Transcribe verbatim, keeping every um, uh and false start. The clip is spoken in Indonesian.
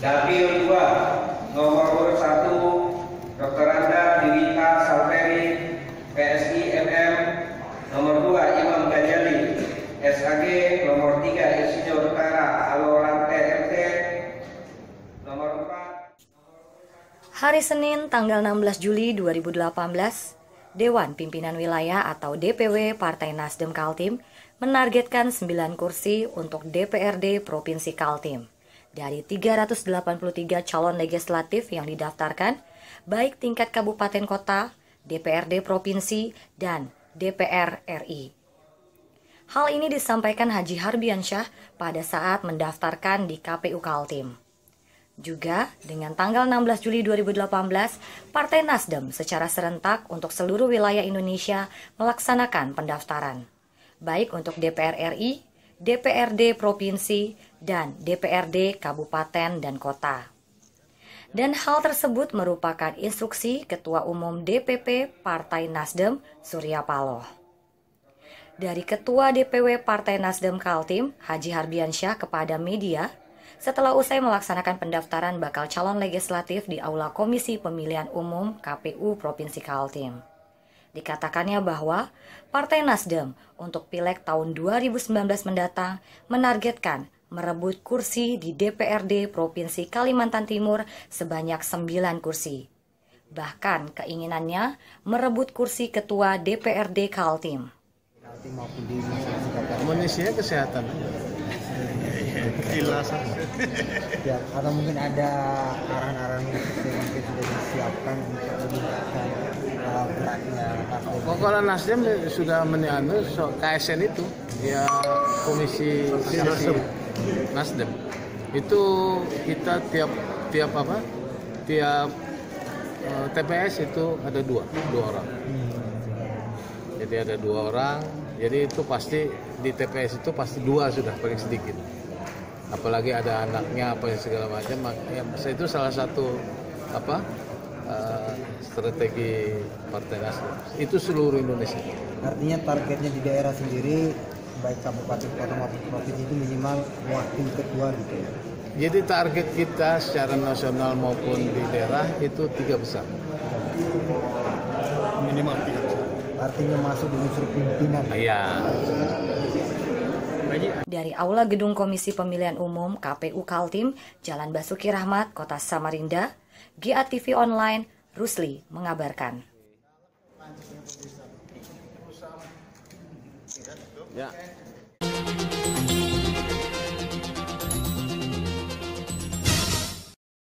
Dapil dua, nomor urut satu, Doktor Anda Dewika Salperi, P S I M M. Nomor dua, Imam Ghazali, S A G. Nomor tiga, Insinyur Tara Alorante M T. Nomor empat. Hari Senin tanggal enam belas Juli dua ribu delapan belas, Dewan Pimpinan Wilayah atau D P W Partai Nasdem Kaltim menargetkan sembilan kursi untuk D P R D Provinsi Kaltim. Dari tiga ratus delapan puluh tiga calon legislatif yang didaftarkan, baik tingkat kabupaten kota, D P R D Provinsi, dan D P R R I. Hal ini disampaikan Haji Harbiansyah pada saat mendaftarkan di K P U Kaltim. Juga dengan tanggal enam belas Juli dua ribu delapan belas, Partai Nasdem secara serentak untuk seluruh wilayah Indonesia melaksanakan pendaftaran, baik untuk D P R R I, D P R D Provinsi, dan D P R D Kabupaten dan Kota. Dan hal tersebut merupakan instruksi Ketua Umum D P P Partai Nasdem Surya Paloh. Dari Ketua D P W Partai Nasdem Kaltim, Haji Harbiansyah kepada media, setelah usai melaksanakan pendaftaran bakal calon legislatif di Aula Komisi Pemilihan Umum K P U Provinsi Kaltim. Dikatakannya bahwa Partai Nasdem untuk Pileg tahun dua ribu sembilan belas mendatang menargetkan merebut kursi di D P R D Provinsi Kalimantan Timur sebanyak sembilan kursi. Bahkan keinginannya merebut kursi Ketua D P R D Kaltim. Kondisinya kesehatan. Jelas. Ya, atau mungkin ada arahan-arahan khusus yang mungkin sudah disiapkan untuk meningkatkan uh, beratnya. Pokoknya Nasdem sudah menyanyi so, K S N itu, ya komisi Nasdem. Nasdem itu kita tiap tiap apa? Tiap uh, T P S itu ada dua, dua orang. Jadi ada dua orang. Jadi itu pasti di T P S itu pasti dua sudah paling sedikit. Apalagi ada anaknya apa segala macam, ya, itu salah satu apa uh, strategi Partai Nasdem. Itu seluruh Indonesia. Artinya targetnya di daerah sendiri, baik kabupaten kota maupun provinsi itu minimal wakil ketua gitu ya. Jadi target kita secara nasional maupun di daerah itu tiga besar. Minimal tiga besar. Artinya masuk di unsur pimpinan. Iya. Dari Aula Gedung Komisi Pemilihan Umum K P U Kaltim, Jalan Basuki Rahmat, Kota Samarinda, G A T V Online, Rusli mengabarkan. Ya.